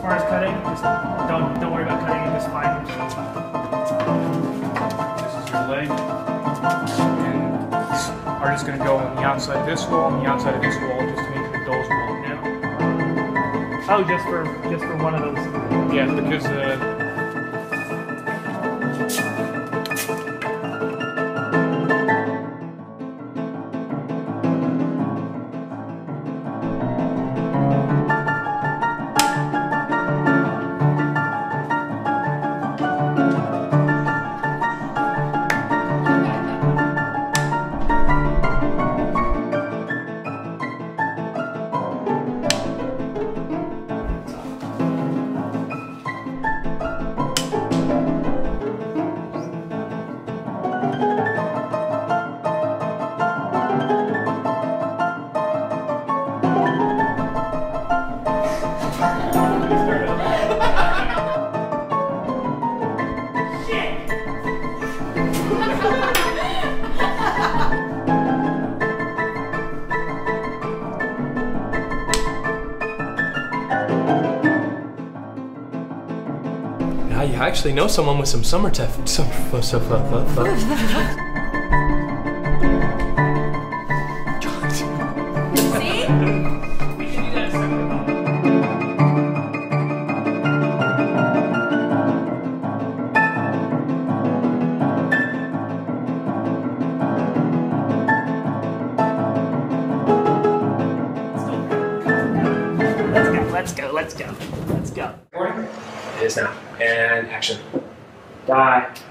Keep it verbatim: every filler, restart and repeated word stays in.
far as cutting, just don't don't worry about cutting it. Just find. This is your leg, and are just going to go on the outside of this wall, and the outside of this wall, just to make it a doll's wall now. Oh, just for just for one of those. Yeah, because uh. I actually know someone with some summer tef summer stuff. See? We can do that separately. Let's go, let's go, let's go, let's go. It is now. And action. Die.